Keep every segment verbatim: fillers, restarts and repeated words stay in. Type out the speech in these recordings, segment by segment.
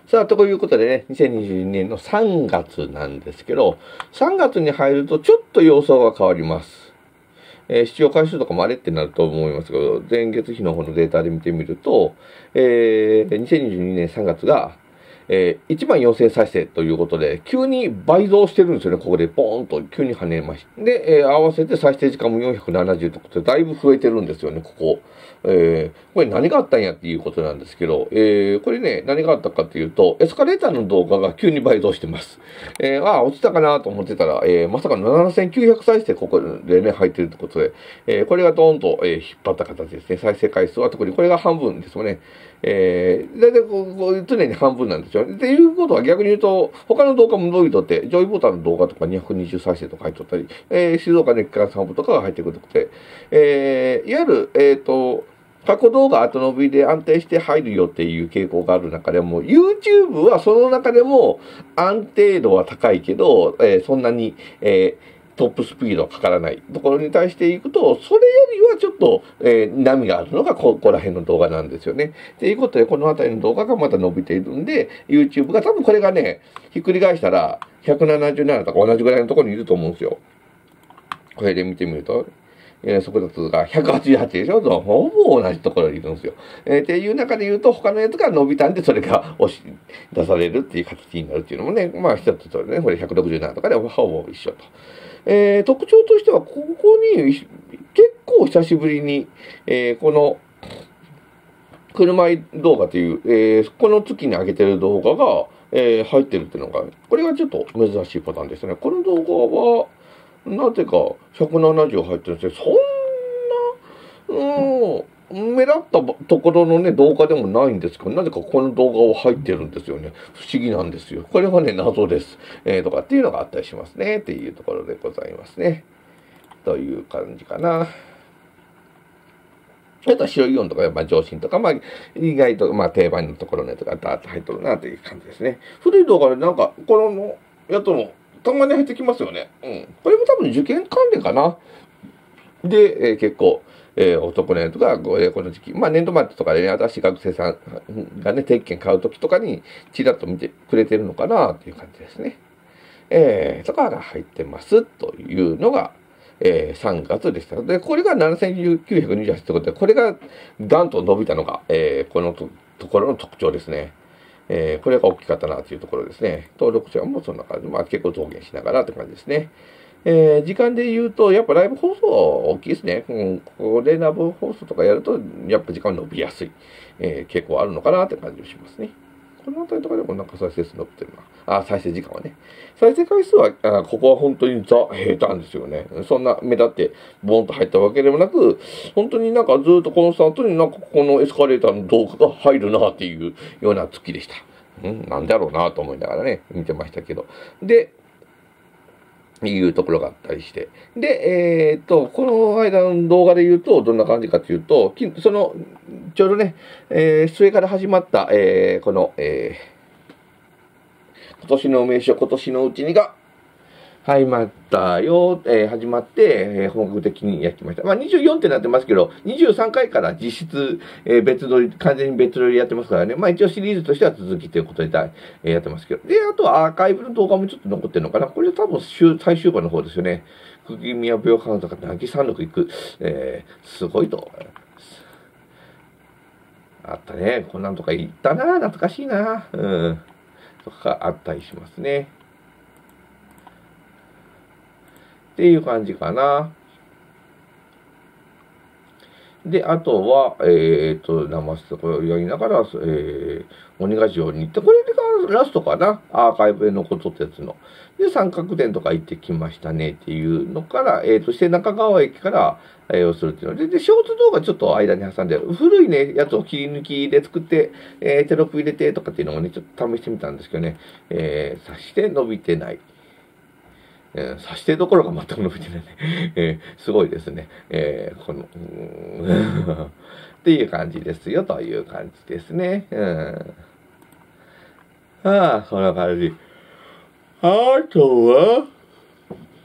さあ、ということでね、にせんにじゅうにねんのさんがつなんですけど、さんがつに入るとちょっと様相が変わります。えー、視聴回数とかもあれってなると思いますけど、前月比の方のデータで見てみると、えー、にせんにじゅうにねんさんがつが、えー、いちまんよんせん再生ということで、急に倍増してるんですよね、ここでポーンと急に跳ねました。で、えー、合わせて再生時間もよんひゃくななじゅうということで、だいぶ増えてるんですよね、ここ。えー、これ何があったんやっていうことなんですけど、えー、これね、何があったかっていうと、エスカレーターの動画が急に倍増してます。えー、ああ、落ちたかなと思ってたら、えー、まさかななせんきゅうひゃく再生ここでね、入ってるってことで、えー、これがドーンと、えー、引っ張った形ですね。再生回数は特にこれが半分ですよね。えー、だいたいこう、こう常に半分なんですよ。っていうことは逆に言うと、他の動画も伸びとって、ジョイボタンの動画とかにひゃくにじゅう再生とか入っとったり、えー、静岡熱血散歩とかが入ってくるとって、えー、いわゆる、えっ、ー、と、過去動画後伸びで安定して入るよっていう傾向がある中でも、YouTube はその中でも安定度は高いけど、えー、そんなに、えートップスピードはかからないところに対していくと、それよりはちょっと、えー、波があるのがここら辺の動画なんですよね。ということで、この辺りの動画がまた伸びているんで、YouTube が多分これがね、ひっくり返したら、ひゃくななじゅうななとか同じぐらいのところにいると思うんですよ。これで見てみると、えー、速度がひゃくはちじゅうはちでしょ、ほぼ同じところにいるんですよ。えー、っていう中で言うと、他のやつが伸びたんで、それが押し出されるっていう形になるっていうのもね、まあ一つとね、これひゃくろくじゅうななとかでほぼ一緒と。えー、特徴としては、ここに結構久しぶりに、えー、この車動画という、えー、この月に上げてる動画が、えー、入ってるっていうのが、これがちょっと珍しいパターンですね。この動画は、なぜかひゃくななじゅう入ってるんですけど、そんな、うん、目立ったところのね、動画でもないんですけど、なぜかこの動画は入ってるんですよね。不思議なんですよ。これはね、謎です。えー、とかっていうのがあったりしますね。っていうところでございますね。という感じかな。あとは白いイオンとか、まあ、上新とか、まあ、意外と、まあ、定番のところのやつがダーッと入っとるなという感じですね。古い動画でなんか、このやつも、たまに入ってきますよね。うん。これも多分受験関連かな。で、えー、結構、えー、男のやつが、えー、この時期、まあ、年度末とかでね、新しい学生さんがね、定期券買う時とかに、ちらっと見てくれてるのかなという感じですね。えー、とかが入ってますというのが、えー、さんがつでした。で、これがななせんきゅうひゃくにじゅうはちということで、これがガンと伸びたのが、えー、この と, ところの特徴ですね。えー、これが大きかったなというところですね。登録者もそんな感じ、まあ結構増減しながらって感じですね。えー、時間で言うと、やっぱライブ放送は大きいですね。うん、これライブ放送とかやると、やっぱ時間伸びやすい、えー、傾向あるのかなって感じがしますね。この辺りとかでもなんか再生数伸びてるな。あ、再生時間はね。再生回数は、あここは本当にザ・平坦ですよね。そんな目立ってボーンと入ったわけでもなく、本当になんかずっとコンスタントになんかこのエスカレーターの動画が入るなっていうような月でした。うん、なんだろうなと思いながらね、見てましたけど。で、いうところがあったりして。で、えー、っと、この間の動画で言うと、どんな感じかというと、その、ちょうどね、えー、末から始まった、えー、この、えー、今年の名所、今年のうちにが、始まったよ、えー、始まって、えー、本格的にやってました。まあ、にじゅうよんってなってますけど、にじゅうさんかいから実質、えー、別撮り、完全に別撮りやってますからね。まあ、一応シリーズとしては続きということで、えー、やってますけど。で、あとはアーカイブの動画もちょっと残ってるのかな。これ多分最終版の方ですよね。釘宮病館とか、渚山麓行く、えー、すごいと。あったね。こんなんとか行ったな。懐かしいな。うん。とかあったりしますね。っていう感じかな。で、あとは、えっ、ー、と、ナマスとかやりながら、えー、鬼ヶ城に行って、これがラストかな、アーカイブで残っとったやつの。で、三角点とか行ってきましたねっていうのから、えっ、ー、と、して中川駅から、えー、をするっていうので、で、ショート動画ちょっと間に挟んで、古いね、やつを切り抜きで作って、えー、テロップ入れてとかっていうのもね、ちょっと試してみたんですけどね、えー、さして伸びてない。えー、差し手どころが全く伸びてないね。えー、すごいですね。えー、この、っていう感じですよ、という感じですね。うん。ああ、そんな感じ。あとは、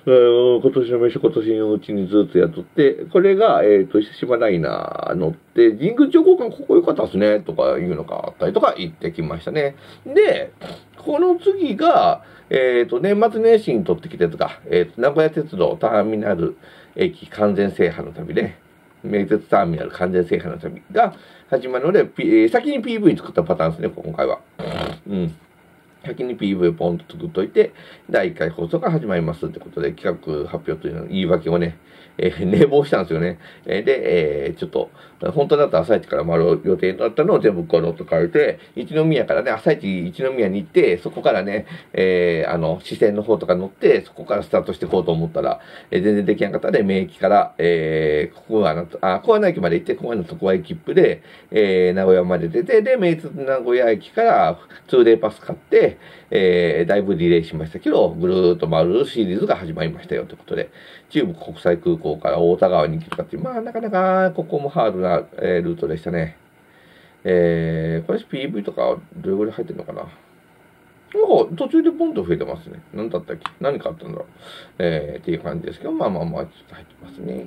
えー、今年の飯、今年のうちにずっとやっとって、これが、えっ、ー、と、島ライナー乗って、神宮長交換ここ良かったですね、とかいうのがあったりとか言ってきましたね。で、この次が、えっ、ー、と、年末年始に取ってきたやつが、えっ、ー、と、名古屋鉄道ターミナル駅完全制覇の旅で、名鉄ターミナル完全制覇の旅が始まるので、P えー、先に ピーブイ 作ったパターンですね、今回は。うん。先に ピーブイ をポンと作っといて、だいいっかい放送が始まりますってことで、企画発表というの言い訳をね、えー、寝坊したんですよね。えー、で、えー、ちょっと、本当だったら朝一から回る予定だったのを全部こうロット変えて、一宮からね、朝一一宮に行って、そこからね、えー、あの、支線の方とか乗って、そこからスタートしていこうと思ったら、えー、全然できなかったので、名駅から、えー、ここは、あ、小穴駅まで行って、小穴の特売切符で、えー、名古屋まで出て、で、名鉄名古屋駅から、ツーデーパス買って、えー、だいぶディレイしましたけど、ぐるーっと回るシリーズが始まりましたよということで、中部国際空港から大田川に行くとかっていう、まあなかなかここもハードな、えー、ルートでしたね。えー、これ ピーブイ とかどれぐらい入ってるのかな。なんか途中でポンと増えてますね。何だったっけ何かあったんだろう。えー、っていう感じですけど、まあまあまあ、ちょっと入ってますね。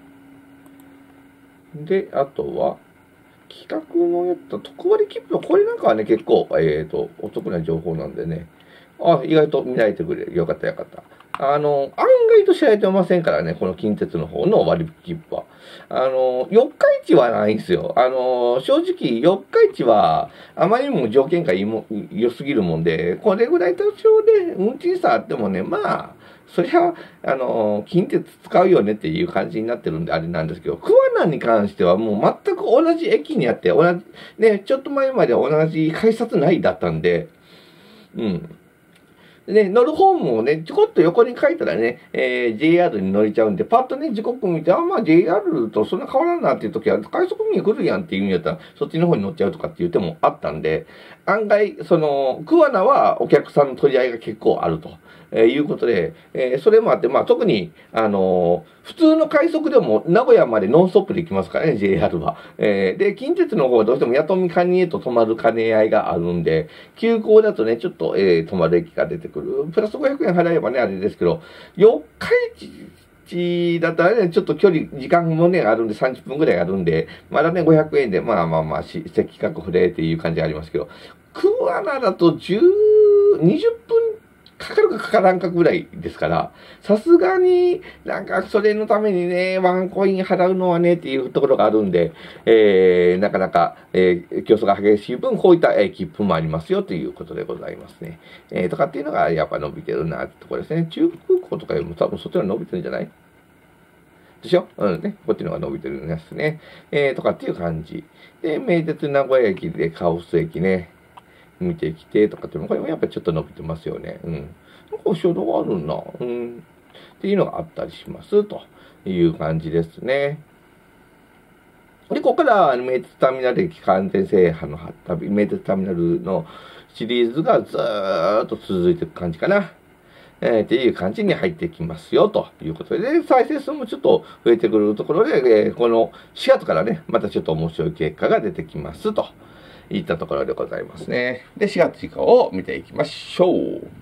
で、あとは、企画のやった特割切符、これなんかはね、結構、えっ、ー、と、お得な情報なんでね。あ、意外と見られてくれる。よかったよかった。あの、案外と知られてませんからね、この近鉄の方の割引切符は。あの、四日市はないんですよ。あの、正直、四日市は、あまりにも条件がいいも良すぎるもんで、これぐらい多少で運賃差あってもね、まあ、そりゃ、あの、近鉄使うよねっていう感じになってるんであれなんですけど、桑名に関してはもう全く同じ駅にあって、同じ、ね、ちょっと前まで同じ改札内だったんで、うん。で、乗る方もね、ちょこっと横に書いたらね、えー、ジェイアール に乗れちゃうんで、パッとね、時刻見て、あ、まあ ジェイアール とそんな変わらんなっていう時は、快速便来るやんっていう意味だったら、そっちの方に乗っちゃうとかっていう手もあったんで、案外、その、桑名はお客さんの取り合いが結構あると。えー、いうことで、えー、それもあって、まあ特に、あのー、普通の快速でも名古屋までノンストップで行きますからね、ジェイアール は。えー、で、近鉄の方はどうしても弥富カニへと止まる兼ね合いがあるんで、急行だとね、ちょっと、えー、止まる駅が出てくる。プラスごひゃくえん払えばね、あれですけど、四日市だったらね、ちょっと距離、時間もね、あるんで、さんじゅっぷんぐらいあるんで、まだね、ごひゃくえんで、まあまあまあ、席確保でっていう感じありますけど、桑名だとじゅう、にじゅっぷんかかるかかからんかぐらいですから、さすがになんかそれのためにね、ワンコイン払うのはねっていうところがあるんで、えー、なかなか、えー、競争が激しい分、こういった、えー、切符もありますよということでございますね。えー、とかっていうのがやっぱ伸びてるなってところですね。中空港とかよりも多分そっちの伸びてるんじゃないでしょうんね。こっちの方が伸びてるんですね。えー、とかっていう感じ。で、名鉄名古屋駅でカオス駅ね。見てきてとかっても、これもやっぱりちょっと伸びてますよね。うん。なんか衝動があるな。うん。っていうのがあったりします。という感じですね。で、ここから名鉄ターミナル駅完全制覇の旅、名鉄ターミナルのシリーズがずーっと続いていく感じかな。えー、っていう感じに入ってきますよ、ということで、で再生数もちょっと増えてくるところで、えー、このしがつからね、またちょっと面白い結果が出てきます、といったところでございますね。で、しがつ以降を見ていきましょう。